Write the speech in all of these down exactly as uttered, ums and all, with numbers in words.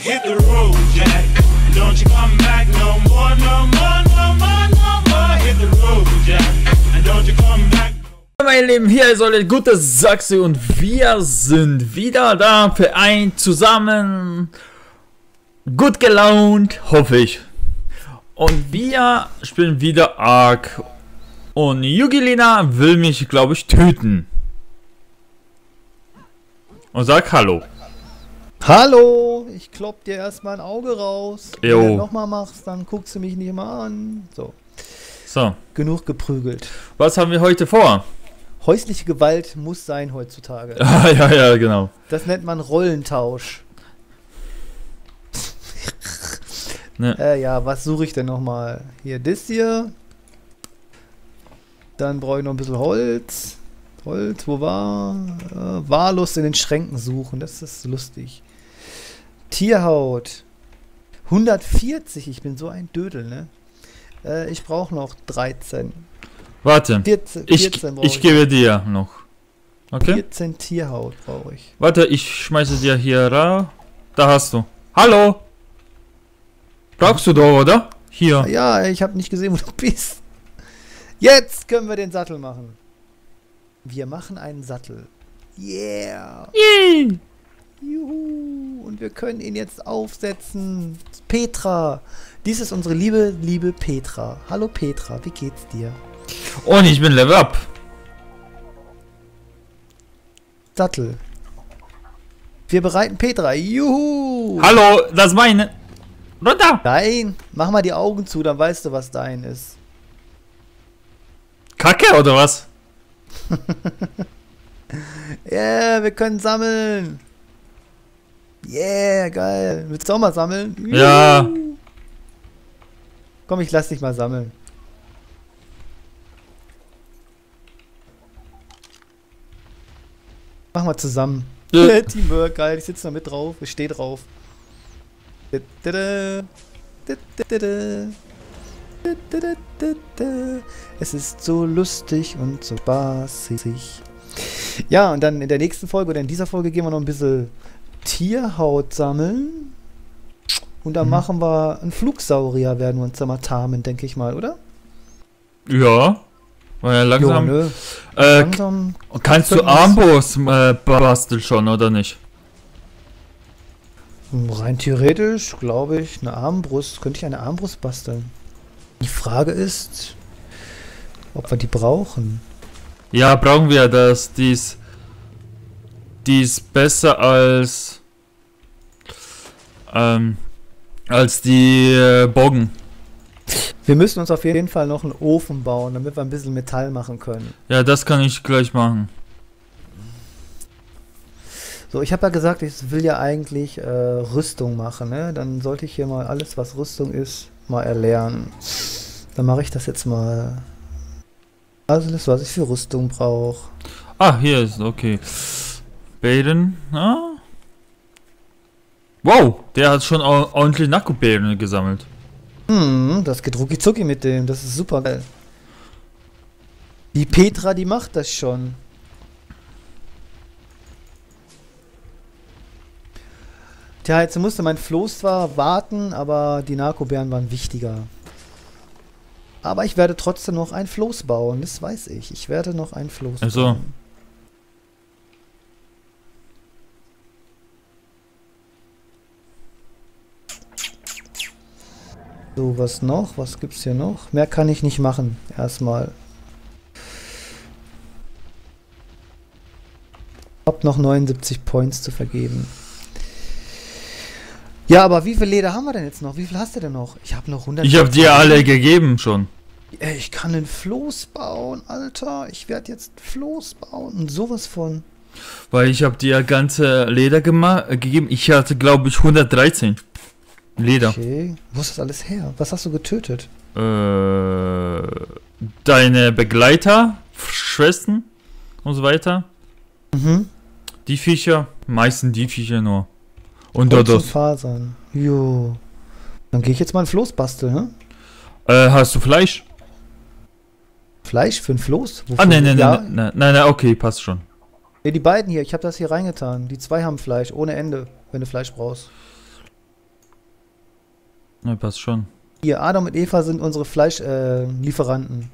hit the road, Jack. Don't you come back no more, no more, no more, no more. Hit the road, Jack. And don't you come back. Meine Lieben, hier ist euer gute Sachse und wir sind wieder da für ein zusammen. Gut gelaunt, hoffe ich. Und wir spielen wieder Ark. Und Yugilina will mich, glaube ich, töten. Und sag Hallo. Hallo, ich klopp dir erstmal ein Auge raus. Jo. Wenn du nochmal machst, dann guckst du mich nicht mal an. So. So. Genug geprügelt. Was haben wir heute vor? Häusliche Gewalt muss sein heutzutage. Ah, ja, ja, genau. Das nennt man Rollentausch. Ne. Äh, ja, was suche ich denn nochmal? Hier, das hier. Dann brauche ich noch ein bisschen Holz. Holz, wo war? Äh, wahllos in den Schränken suchen, das ist lustig. Tierhaut. hundertvierzig, ich bin so ein Dödel, ne? Äh, ich brauche noch dreizehn. Warte, vierzehn, ich, vierzehn brauche ich, ich gebe dir noch. Okay? vierzehn Tierhaut brauche ich. Warte, ich schmeiße dir hier raus. Da hast du. Hallo? Brauchst du doch, oder? Hier. Ja, ich habe nicht gesehen, wo du bist. Jetzt können wir den Sattel machen. Wir machen einen Sattel. Yeah. Yay. Juhu. Und wir können ihn jetzt aufsetzen. Petra. Dies ist unsere liebe, liebe Petra. Hallo Petra, wie geht's dir? Und ich bin Level Up. Sattel. Wir bereiten Petra. Juhu. Hallo, das ist meine. Runter. Nein, mach mal die Augen zu, dann weißt du, was dein ist. Kacke oder was? Yeah, wir können sammeln. Yeah, geil. Willst du auch mal sammeln? Ja. Juhu. Komm, ich lass dich mal sammeln. Mach mal zusammen. Ja. Teamwork, geil. Ich sitze da mit drauf. Ich stehe drauf. Es ist so lustig und so spaßig. Ja, und dann in der nächsten Folge oder in dieser Folge gehen wir noch ein bisschen Tierhaut sammeln. Und dann mhm. machen wir einen Flugsaurier, werden wir uns da mal tarmen, denke ich mal, oder? Ja. War ja langsam. Jo, nö. Äh, langsam kannst du Armbrust äh, basteln schon, oder nicht? Rein theoretisch, glaube ich, eine Armbrust. Könnte ich eine Armbrust basteln? Die Frage ist, ob wir die brauchen. Ja, brauchen wir das. Dies. Dies besser als. Ähm. Als die äh, Bogen. Wir müssen uns auf jeden Fall noch einen Ofen bauen, damit wir ein bisschen Metall machen können. Ja, das kann ich gleich machen. So, ich habe ja gesagt, ich will ja eigentlich äh, Rüstung machen, ne? Dann sollte ich hier mal alles, was Rüstung ist, mal erlernen. Dann mache ich das jetzt mal. Also das, was ich für Rüstung brauche. Ah, hier ist, okay. Bären, ah. Wow, der hat schon ordentlich Nakubären gesammelt. Hm, das geht rucki zucki mit dem, das ist super geil. Die Petra, die macht das schon. Tja, jetzt musste mein Floß zwar warten, aber die Narkobären waren wichtiger. Aber ich werde trotzdem noch ein Floß bauen, das weiß ich. Ich werde noch ein Floß also. bauen. So, was noch? Was gibt's hier noch? Mehr kann ich nicht machen, erstmal. Ich hab noch neunundsiebzig Points zu vergeben. Ja, aber wie viel Leder haben wir denn jetzt noch? Wie viel hast du denn noch? Ich habe noch hundert. Ich habe dir alle gegeben schon. Ey, ich kann einen Floß bauen, Alter. Ich werde jetzt Floß bauen und sowas von. Weil ich habe dir ganze Leder äh, gegeben. Ich hatte, glaube ich, hundertdreizehn Leder. Okay. Wo ist das alles her? Was hast du getötet? Äh, deine Begleiter, Schwestern und so weiter. Mhm. Die Viecher, meistens die Viecher nur. Und Holz und Dodos. Fasern. Jo. Dann gehe ich jetzt mal ein Floß basteln, ne? Äh, hast du Fleisch? Fleisch für ein Floß? Ah, nein, nein, ja. nein, nein, nein, nein, okay, passt schon. Ja, die beiden hier, ich habe das hier reingetan. Die zwei haben Fleisch, ohne Ende, wenn du Fleisch brauchst. Ne, passt schon. Hier, Adam und Eva sind unsere Fleischlieferanten. Äh, Lieferanten.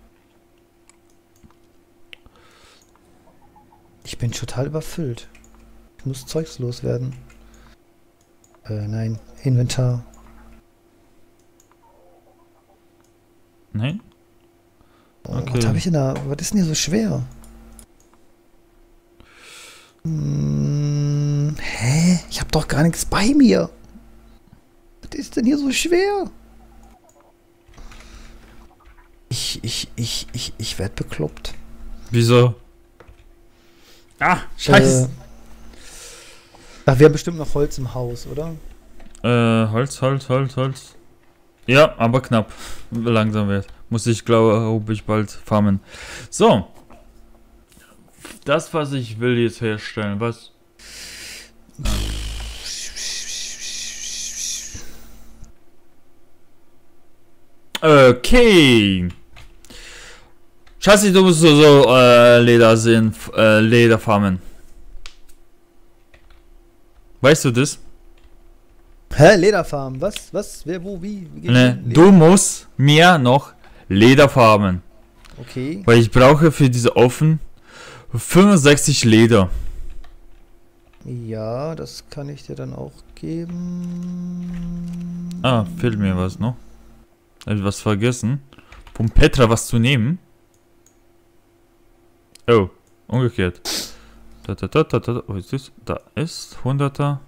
Ich bin total überfüllt. Ich muss Zeugs loswerden. Äh, nein. Inventar. Nein? Oh, Okay. Was habe ich denn da? Was ist denn hier so schwer? Hm, hä? Ich habe doch gar nichts bei mir. Was ist denn hier so schwer? Ich, ich, ich, ich, ich werde bekloppt. Wieso? Ah, scheiße. Äh, ach, wir haben bestimmt noch Holz im Haus, oder? Äh, Holz, Holz, Holz, Holz. Ja, aber knapp. Langsam wird. Muss ich, glaube ich, bald farmen. So. Das, was ich will jetzt herstellen, was? Okay. Schatzi, du musst so, so äh, Leder sehen, äh, Leder farmen. Weißt du das? Hä? Lederfarm? Was? Was? Wer? Wo? Wie? Wie geht's Ne, denn? du musst mir noch Leder farmen. Okay. Weil ich brauche für diese Ofen fünfundsechzig Leder. Ja, das kann ich dir dann auch geben. Ah, fehlt mir was noch. Hab ich was vergessen? Von Petra was zu nehmen? Oh, umgekehrt. Da, da, da, da, da, wo ist das? Da ist hunderter.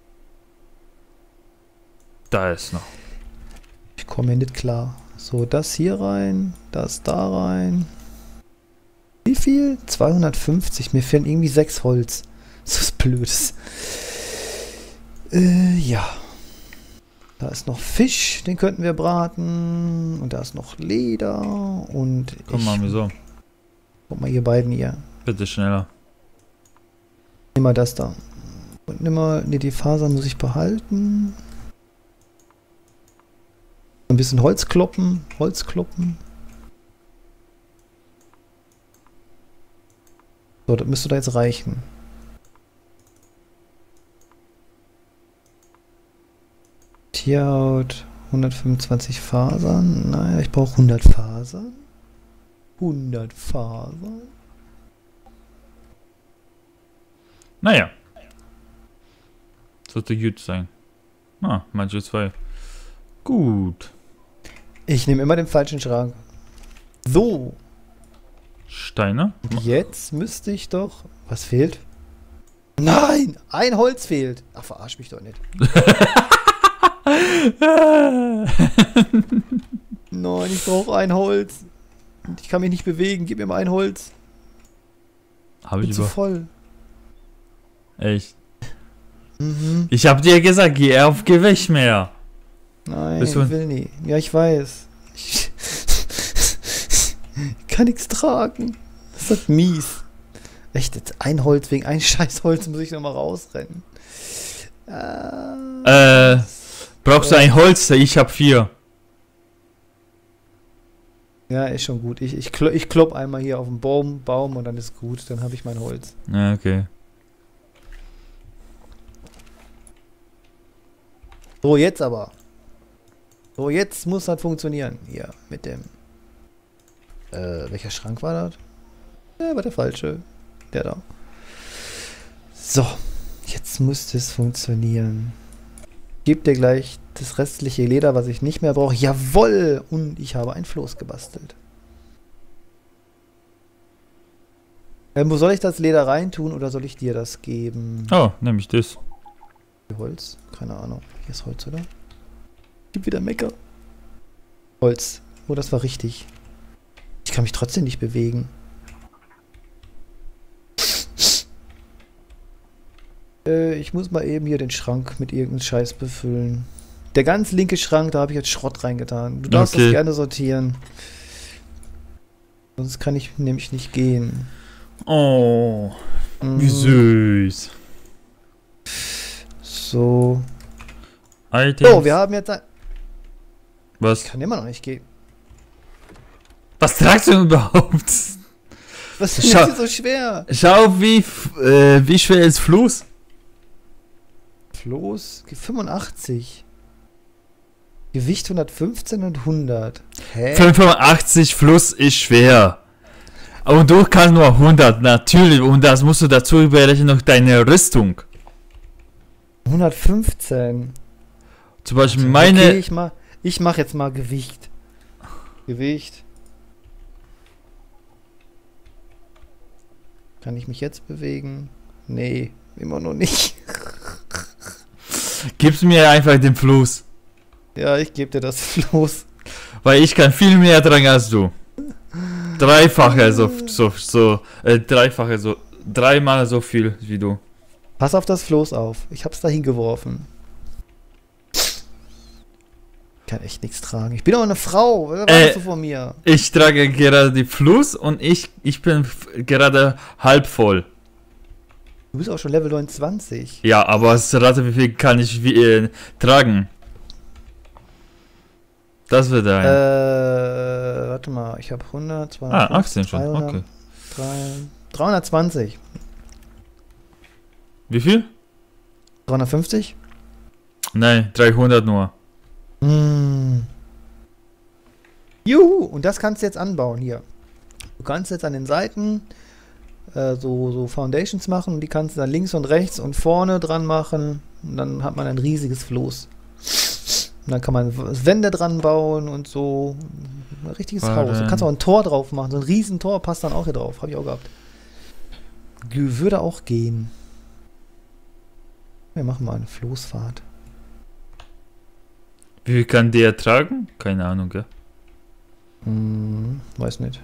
Da ist noch. Ich komme hier nicht klar. So, das hier rein, das da rein. Wie viel? zweihundertfünfzig. Mir fehlen irgendwie sechs Holz. Das ist Blödes. Äh, ja. Da ist noch Fisch, den könnten wir braten. Und da ist noch Leder. Und Komm mal, wieso? Guck mal, ihr beiden hier. Bitte schneller. Nimm mal das da. Und nimm mal, ne, die Fasern muss ich behalten. Ein bisschen Holz kloppen, Holz kloppen. So, das müsste da jetzt reichen. Tierhaut, hundertfünfundzwanzig Fasern. Naja, ich brauche hundert Fasern. hundert Fasern. Naja. Sollte gut sein. Ah, manche zwei. Gut. Ich nehme immer den falschen Schrank. So, Steine? jetzt müsste ich doch... Was fehlt? Nein, ein Holz fehlt. Ach, verarsch mich doch nicht. Nein, ich brauche ein Holz. Ich kann mich nicht bewegen. Gib mir mal ein Holz. Habe Bin ich zu über. voll. Echt? Mhm. Ich hab dir gesagt, geh auf Gewicht mehr. Nein, Bist ich du- will nie. Ja, ich weiß. Ich, ich kann nichts tragen. Das ist halt mies. Echt, jetzt ein Holz, wegen ein scheiß Holz muss ich nochmal rausrennen. Äh, Äh, brauchst du ein Holz? Ich hab vier. ja, ist schon gut. Ich, ich, klo ich klopp einmal hier auf den Baum, Baum und dann ist gut. Dann habe ich mein Holz. Ja, okay. So, jetzt aber. So, jetzt muss das funktionieren. Hier, mit dem... Äh, welcher Schrank war das? Ja, war der falsche. Der da. So, jetzt muss das funktionieren. Gib dir gleich das restliche Leder, was ich nicht mehr brauche. Jawohl! Und ich habe ein Floß gebastelt. Ähm, wo soll ich das Leder reintun oder soll ich dir das geben? Oh, nehme ich das. Holz? Keine Ahnung. Hier ist Holz, oder? Gib wieder Mecker. Holz. Oh, das war richtig. Ich kann mich trotzdem nicht bewegen. Äh, ich muss mal eben hier den Schrank mit irgendeinem Scheiß befüllen. Der ganz linke Schrank, da habe ich jetzt Schrott reingetan. Du darfst Okay. das gerne sortieren. Sonst kann ich nämlich nicht gehen. Oh, wie Mhm. süß. So. Items. So, wir haben jetzt ein... Ich Was? kann immer noch nicht gehen. Was tragst du denn überhaupt? Was ist Schau- denn hier so schwer? Schau, wie, f- äh, wie schwer ist Fluss? Floß? fünfundachtzig. Gewicht hundertfünfzehn und hundert. Hä? fünfundachtzig Fluss ist schwer. Und du kannst nur hundert, natürlich. Und das musst du dazu überrechnen noch deine Rüstung. hundertfünfzehn. Zum Beispiel meine... Okay, ich mach, ich mach jetzt mal Gewicht. Gewicht. Kann ich mich jetzt bewegen? Nee, immer noch nicht. Gib's mir einfach den Fluss. Ja, ich gebe dir das Floß. Weil ich kann viel mehr tragen als du. Dreifache, so, so, so, äh, dreifache, so, dreimal so viel wie du. Pass auf das Floß auf. Ich hab's da hingeworfen. Ich kann echt nichts tragen. Ich bin doch eine Frau. Was Äh, erwartest du von mir? Ich trage gerade die Fluss und ich, ich bin f- gerade halb voll. Du bist auch schon Level neunundzwanzig. Ja, aber es rate, wie viel kann ich wie, äh, tragen? Das wird ein. Äh, warte mal. Ich habe hundert, zweihundert. ah, achtzehn schon, dreihundert, okay. drei- dreihundertzwanzig. Wie viel? dreihundertfünfzig? Nein, dreihundert nur. Hm. Juhu! Und das kannst du jetzt anbauen hier. Du kannst jetzt an den Seiten äh, so, so Foundations machen und die kannst du dann links und rechts und vorne dran machen und dann hat man ein riesiges Floß. Und dann kann man W- Wände dran bauen und so. Ein richtiges Warte. Haus. Du kannst auch ein Tor drauf machen. So ein riesen Tor passt dann auch hier drauf. Habe ich auch gehabt. Ge- Würde auch gehen. Wir machen mal eine Floßfahrt. Wie viel kann der tragen? Keine Ahnung, gell? Hm, weiß nicht.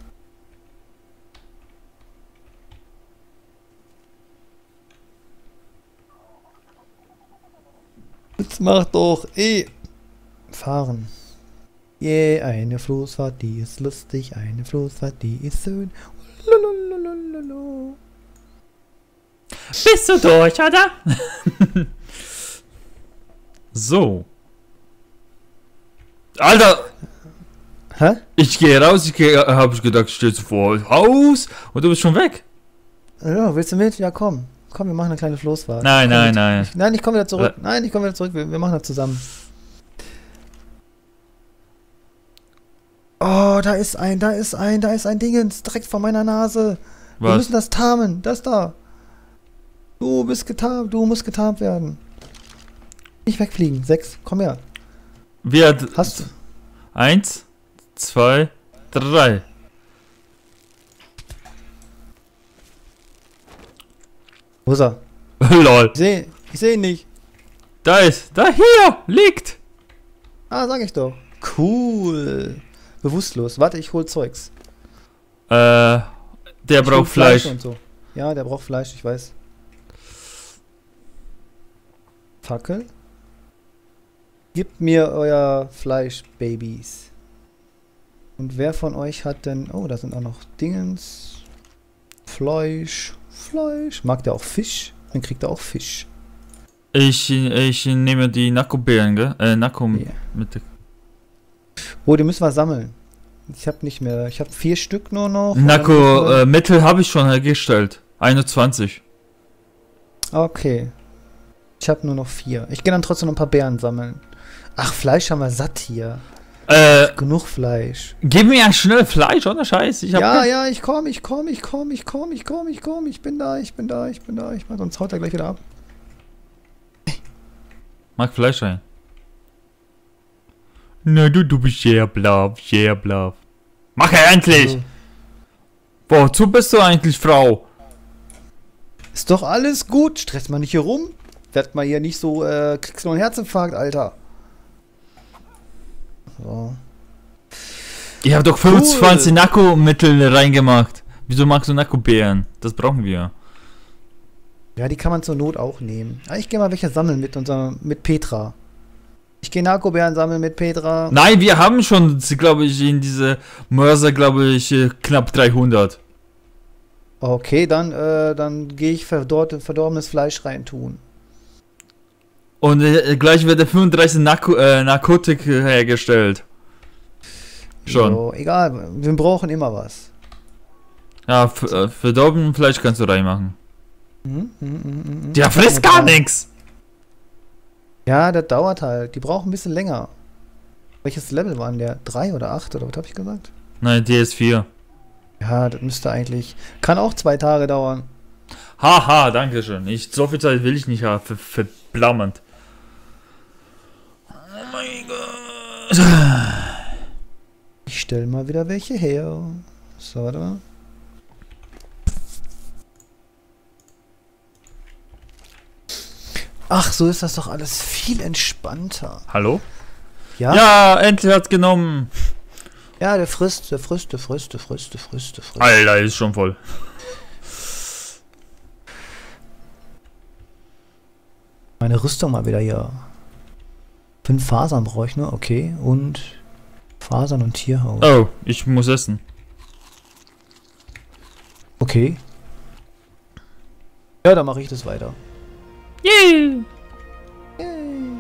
Jetzt mach doch eh fahren. Yeah, eine Floßfahrt, die ist lustig, eine Floßfahrt, die ist schön. Lulululululu. Bist du durch, oder? So. Alter, Hä? ich gehe raus, ich gehe, hab ich gedacht, stehst du vor Haus und du bist schon weg. Ja, willst du mit? Ja, komm. Komm, wir machen eine kleine Floßfahrt. Nein, Komm nein, mit. nein. Nein, ich komme wieder zurück. Äh. Nein, ich komme wieder zurück. Wir, wir machen das zusammen. Oh, da ist ein, da ist ein, da ist ein Dingens direkt vor meiner Nase. Wir Was? müssen das tarmen. Das da. Du bist getarnt, du musst getarnt werden. Nicht wegfliegen. Sechs, komm her. Wir Hast du? Eins, zwei, drei. Wo ist er? Lol. Ich sehe ich seh ihn nicht. Da ist, da hier, liegt. Ah, sag ich doch. Cool. Bewusstlos. Warte, ich hol Zeugs. Äh, der Ich hol braucht Fleisch. und so. Ja, der braucht Fleisch, ich weiß. Fackel. Gebt mir euer Fleisch, Babys. Und wer von euch hat denn... Oh, da sind auch noch Dingens. Fleisch. Fleisch. Mag der auch Fisch? Dann kriegt er auch Fisch. Ich, ich nehme die Nako-Beeren, gell? Äh, Nako Ja. mit der Oh, die müssen wir sammeln. Ich habe nicht mehr... Ich habe vier Stück nur noch. Nako, Und dann- äh, Mittel habe ich schon hergestellt. einundzwanzig. Okay. Ich habe nur noch vier. Ich gehe dann trotzdem noch ein paar Beeren sammeln. Ach, Fleisch haben wir satt hier. Äh, Genug Fleisch. gib mir ja schnell Fleisch, oder Scheiß? Ich hab Ja, kein- ja, ich komme, ich komme, ich komme, ich komme, ich komme, ich komme. Ich bin da, ich bin da, ich bin da. Ich mach, sonst haut er gleich wieder ab. Mach Fleisch rein. Na, du, du bist sehr blau, sehr blau. Mach er endlich! Also, Wozu bist du eigentlich, Frau? ist doch alles gut. Stress mal nicht hier rum. Werd mal hier nicht so, äh, kriegst du noch einen Herzinfarkt, Alter. So. Ich habe doch fünfundzwanzig Nako-Mittel reingemacht. Wieso magst du Nako-Beeren? Das brauchen wir. Ja, die kann man zur Not auch nehmen. Ah, ich gehe mal welche sammeln mit unserer, mit Petra. Ich gehe Narkobeeren sammeln mit Petra. Nein, wir haben schon, glaube ich, in diese Mörser, glaube ich, äh, knapp dreihundert. Okay, dann, äh, dann gehe ich verdorrt, verdorbenes Fleisch reintun. Und äh, gleich wird der fünfunddreißig Narko äh, Narkotik äh, hergestellt. Schon. So, egal, wir brauchen immer was. Ja, f- äh, verdorben Fleisch kannst du reinmachen. Mhm, mhm, mhm, mhm. Der frisst gar nichts. Ja, das dauert halt. Die brauchen ein bisschen länger. Welches Level waren der? drei oder acht oder was habe ich gesagt? Nein, D S vier. Ja, das müsste eigentlich... Kann auch zwei Tage dauern. Haha, danke schön. Ich, so viel Zeit will ich nicht haben. Ver verblammernd. Oh mein Gott. Ich stelle mal wieder welche her. So, warte mal. Ach, so ist das doch alles viel entspannter. Hallo? Ja? Ja, endlich hat's genommen. Ja, der frisst, der frisst, der frisst, der frisst, der frisst, der frisst. Alter, ist schon voll. Meine Rüstung mal wieder hier. Fünf Fasern brauche ich nur, okay. Und Fasern und Tierhaut. Oh, ich muss essen. Okay. Ja, dann mache ich das weiter. Yay! Yay.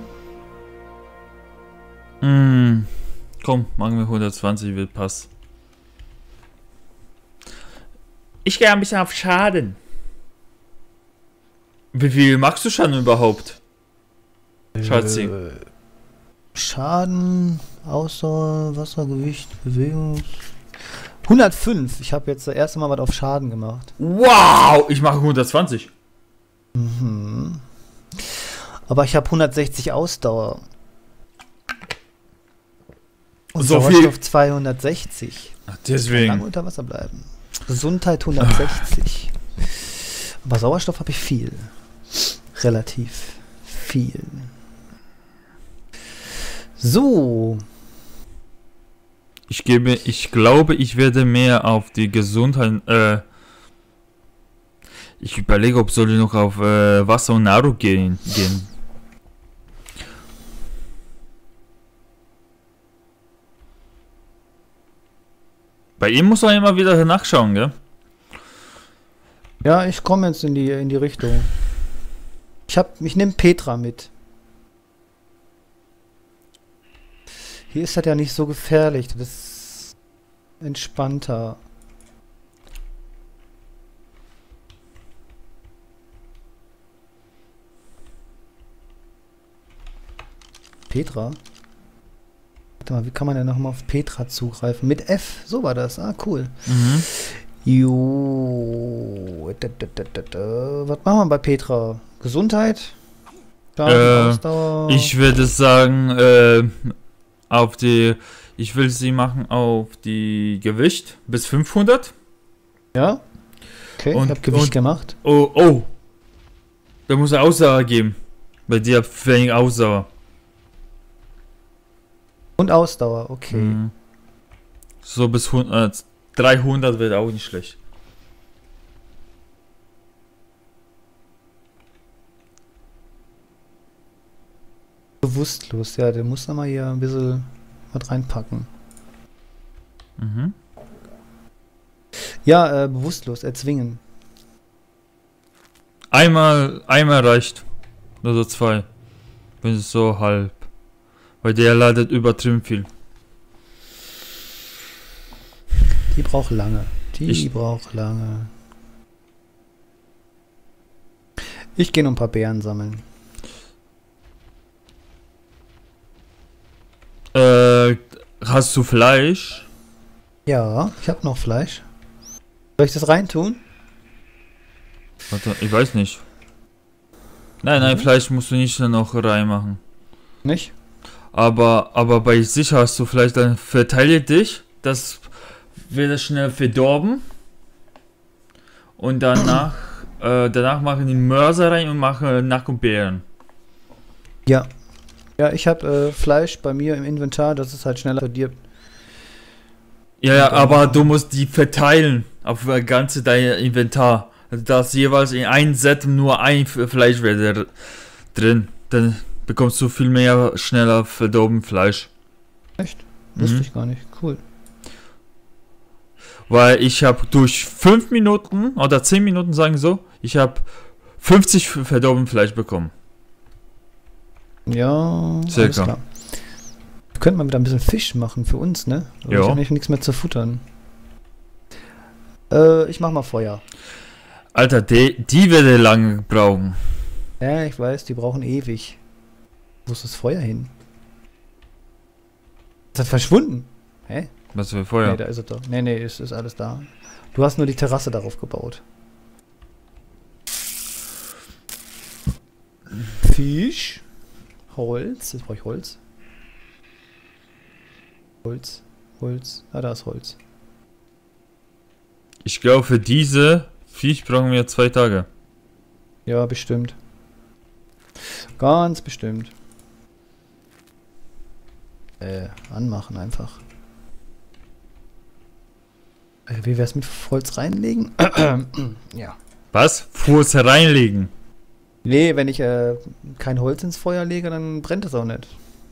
Mm, komm, machen wir hundertzwanzig, wird pass. Ich gehe ein bisschen auf Schaden. Wie viel machst du Schaden überhaupt? Schatzi. Äh, Schaden, Ausdauer, Wassergewicht, Bewegung. hundertfünf. Ich habe jetzt das erste Mal was auf Schaden gemacht. Wow, ich mache hundertzwanzig. Mhm. Aber ich habe hundertsechzig Ausdauer. Und So Sauerstoff viel? zweihundertsechzig. Ach, Lange deswegen. unter Wasser bleiben. Gesundheit hundertsechzig. Aber Sauerstoff habe ich viel. Relativ viel. So. Ich gebe, ich glaube, ich werde mehr auf die Gesundheit, äh, ich überlege, ob soll ich noch auf äh, Wasser und Nahrung gehen, gehen. Bei ihm muss man immer wieder nachschauen, gell? Ja, ich komme jetzt in die, in die Richtung. Ich hab, ich nehme Petra mit. Hier ist das ja nicht so gefährlich. Das ist entspannter. Petra? Warte mal, wie kann man denn nochmal auf Petra zugreifen? Mit F, so war das. Ah, cool. Mhm. Jo. Da, da, da, da, da. Was machen wir bei Petra? Gesundheit? Schaden, Äh, Ausdauer? Ich würde sagen, äh, auf die, ich will sie machen auf die Gewicht bis fünfhundert. Ja? Okay, Und- ich habe Gewicht und- gemacht. Oh, oh. Da muss er Ausdauer geben. Bei dir wenig Ausdauer. Und Ausdauer, okay. Mhm. So bis hundert, dreihundert wird auch nicht schlecht. Bewusstlos, ja, der muss da mal hier ein bisschen was reinpacken. Mhm. Ja, äh, bewusstlos, erzwingen. Einmal, einmal reicht. Oder so zwei. Wenn es so halb. Weil der leidet übertrieben viel. Die braucht lange. Die Ich- braucht lange. Ich gehe noch ein paar Beeren sammeln. Äh, hast du Fleisch? Ja, ich habe noch Fleisch. Soll ich das reintun? Warte, ich weiß nicht. Nein, nein, Mhm. Fleisch musst du nicht noch reinmachen. Nicht? Aber, aber bei sich hast du vielleicht dann verteile dich, das wird schnell verdorben. Und danach, äh, danach machen die Mörser rein und machen Nack und Beeren. Ja. Ja, ich habe äh, Fleisch bei mir im Inventar, das ist halt schneller verdirbt. Ja, ja, Und dann- aber du musst die verteilen auf das ganze dein Inventar. Also dass jeweils in ein Set nur ein F- Fleisch wäre drin. Dann bekommst du viel mehr schneller verdorben Fleisch. Echt? Wusste Mhm. ich gar nicht. Cool. Weil ich habe durch fünf Minuten oder zehn Minuten, sagen so, ich habe fünfzig f- verdorben Fleisch bekommen. Ja, alles Circa. klar. Wir könnten mal wieder ein bisschen Fisch machen für uns, ne? Aber Ja. ich habe nämlich nichts mehr zu futtern. Äh, ich mach mal Feuer. Alter, die, die werde lange brauchen. Ja, ich weiß, die brauchen ewig. Wo ist das Feuer hin? Ist das verschwunden? Hä? Was für Feuer? Nee, da ist es doch. Nee, nee, ist, ist alles da. Du hast nur die Terrasse darauf gebaut. Fisch. Holz. Jetzt brauche ich Holz. Holz. Holz. Ah, da ist Holz. Ich glaube, für diese Viech brauchen wir zwei Tage. Ja, bestimmt. Ganz bestimmt. Äh, anmachen einfach. Äh, wie wär's mit Holz reinlegen? Ja. Was? Fuß reinlegen. Nee, wenn ich äh, kein Holz ins Feuer lege, dann brennt es auch nicht.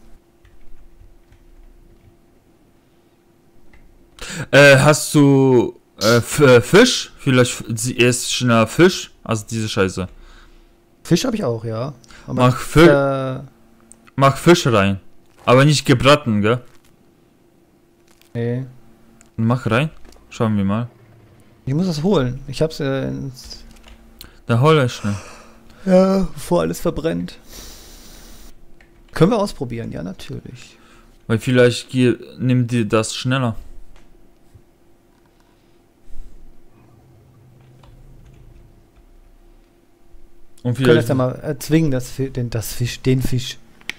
Äh, hast du äh, F äh, Fisch? Vielleicht sie isst schneller Fisch. Also diese Scheiße. Fisch habe ich auch, ja. Aber Mach, Fi äh, mach Fisch rein. Aber nicht gebraten, gell? nee. Mach rein. Schauen wir mal. Ich muss das holen. Ich hab's äh, ins Da hol ich schnell. ja, bevor alles verbrennt. Können wir ausprobieren, ja, natürlich. Weil vielleicht nimmt dir das schneller. Und Wir können vielleicht das ja mal erzwingen, das, Fi- den, das Fisch, den Fisch.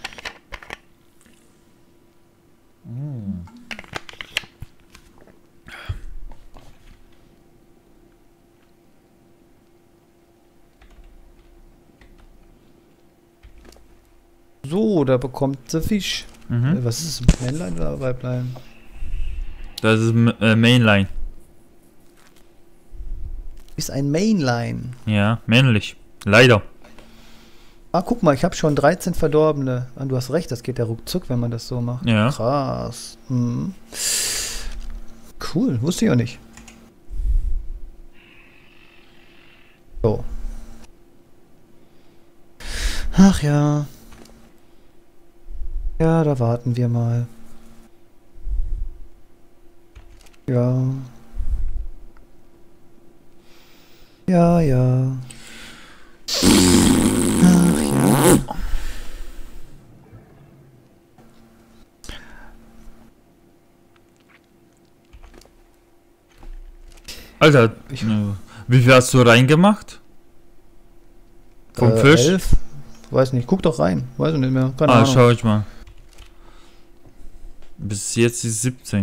So, da bekommt der Fisch. Äh, Mhm. Was ist es? Männlein oder Weiblein? Das ist äh, Mainline. Ist ein Mainline. Ja, männlich. Leider. Ah, guck mal, ich habe schon dreizehn Verdorbene. Ah, du hast recht, das geht ja ruckzuck, wenn man das so macht. Ja. Krass. Mhm. Cool, wusste ich auch nicht. So. Ach ja. Ja, da warten wir mal. Ja. Ja, ja. Ach ja. Alter, Ich- äh, wie viel hast du reingemacht? Vom Äh, Fisch? elf? Weiß nicht, guck doch rein. Weiß ich nicht mehr. Keine Ah, Ahnung. schau ich mal. Bis jetzt ist siebzehn.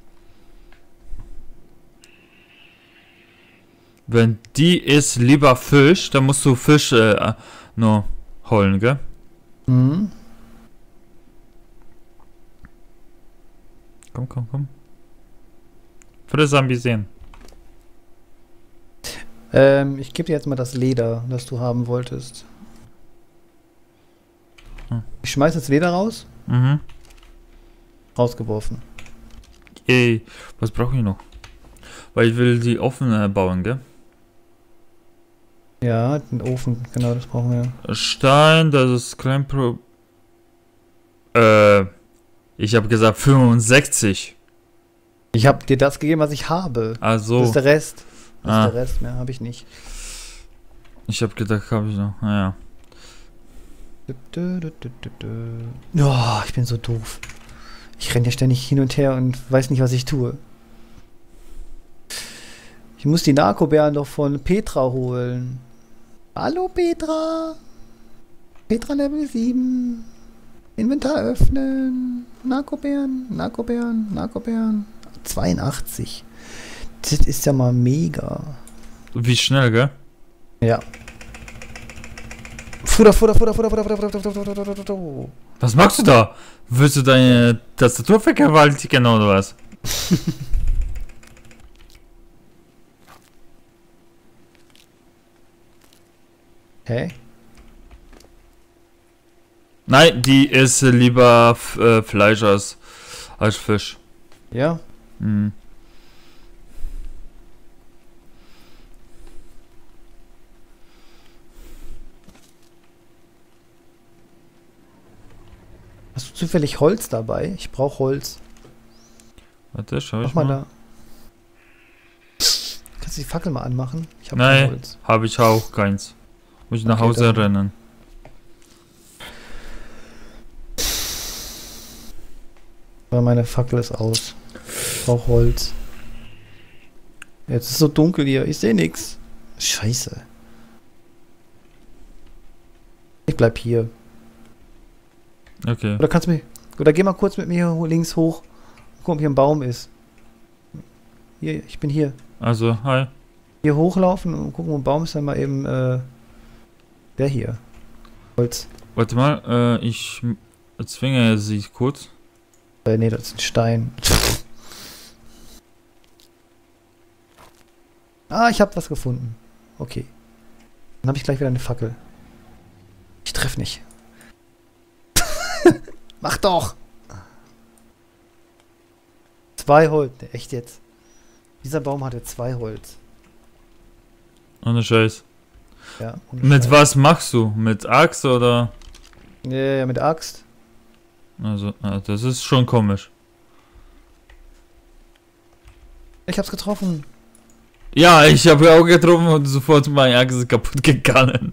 Wenn die ist lieber Fisch, dann musst du Fisch äh, nur holen, gell? Mhm. Komm, komm, komm. Friss ein bisschen. Ähm, ich gebe dir jetzt mal das Leder, das du haben wolltest. Hm. Ich schmeiß das Leder raus. Mhm. Rausgeworfen. Ey, was brauche ich noch? Weil ich will die offen äh, bauen, gell? Ja, den Ofen, genau, das brauchen wir. Stein, das ist kein Pro... Äh, ich habe gesagt fünfundsechzig. Ich habe dir das gegeben, was ich habe. Also, Das ist der Rest. Das Ah. ist der Rest, mehr habe ich nicht. ich habe gedacht, habe ich noch. Naja. Oh, ich bin so doof. Ich renne ja ständig hin und her und weiß nicht, was ich tue. Ich muss die Narkobären doch von Petra holen. Hallo Petra. Petra Level sieben. Inventar öffnen. Narkobären, Narkobären, Narkobären. zweiundachtzig. Das ist ja mal mega. Wie schnell, gell? Ja. Futter, Futter, Futter, Futter, Futter, Futter, Futter, Futter, Futter, Futter, Futter, Futter. Was machst du da? Willst du deine Tastatur vergewaltigen oder was? Hä? Nein, die ist lieber f- äh, Fleisch als, als Fisch. Ja? Mhm. Hast du zufällig Holz dabei? Ich brauche Holz. Warte, schau Mach ich mal mal. da. Kannst du die Fackel mal anmachen? Ich habe Nein, kein Holz. habe ich auch keins. Muss ich nach Okay, Hause dann- rennen. Weil meine Fackel ist aus. Ich brauch Holz. Jetzt ist es so dunkel hier. Ich sehe nichts. Scheiße. Ich bleib hier. Okay. Oder kannst du mich... Oder geh mal kurz mit mir hier links hoch. Guck, ob hier ein Baum ist. Hier, ich bin hier. Also, hi. Hier hochlaufen und gucken, wo ein Baum ist, dann mal eben, äh... der hier. Holz. Warte mal, äh, ich zwinge sie kurz. Äh, nee, das ist ein Stein. Ah, ich hab was gefunden. Okay. Dann habe ich gleich wieder eine Fackel. Ich treffe nicht. Mach doch! Zwei Holz. Ne, echt jetzt. Dieser Baum hatte zwei Holz. Ohne Scheiß. Ja, ohne Mit Scheiß. was machst du? Mit Axt oder? Ja, ja, mit Axt. Also, äh, das ist schon komisch. Ich hab's getroffen. Ja, ich habe auch getroffen und sofort meine Axt ist kaputt gegangen.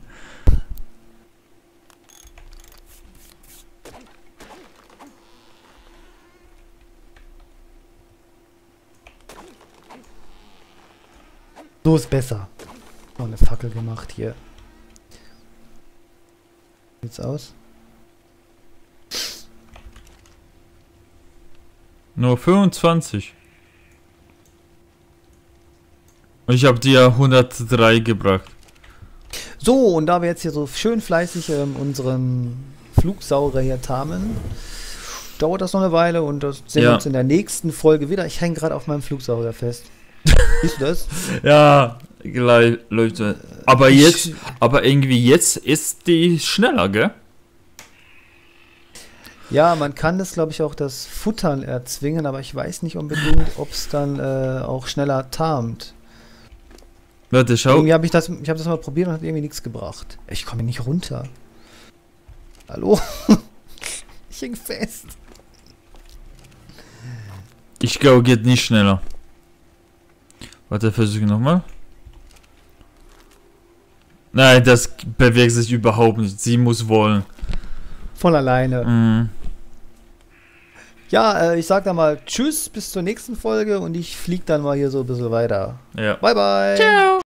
So ist besser. Noch eine Fackel gemacht hier. Sieht's aus? Nur fünfundzwanzig. Ich habe dir hundertdrei gebracht. So, und da wir jetzt hier so schön fleißig ähm, unseren Flugsauger hier tamen, dauert das noch eine Weile und das sehen wir Ja. uns in der nächsten Folge wieder. Ich hänge gerade auf meinem Flugsauger fest. Siehst du das? Ja, gleich läuft es. Aber jetzt, aber irgendwie jetzt ist die schneller, gell? Ja, man kann das, glaube ich, auch das Futtern erzwingen, aber ich weiß nicht unbedingt, ob es dann äh, auch schneller tamt. Warte, schau. Irgendwie habe ich das, ich habe das mal probiert und hat irgendwie nichts gebracht. Ich komme hier nicht runter. Hallo? Ich häng fest. Ich glaube, geht nicht schneller. Warte, versuche nochmal. Nein, das bewegt sich überhaupt nicht. Sie muss wollen. Von alleine. Mhm. Ja, äh, ich sag dann mal Tschüss, bis zur nächsten Folge und ich flieg dann mal hier so ein bisschen weiter. Ja. Bye, bye. Ciao.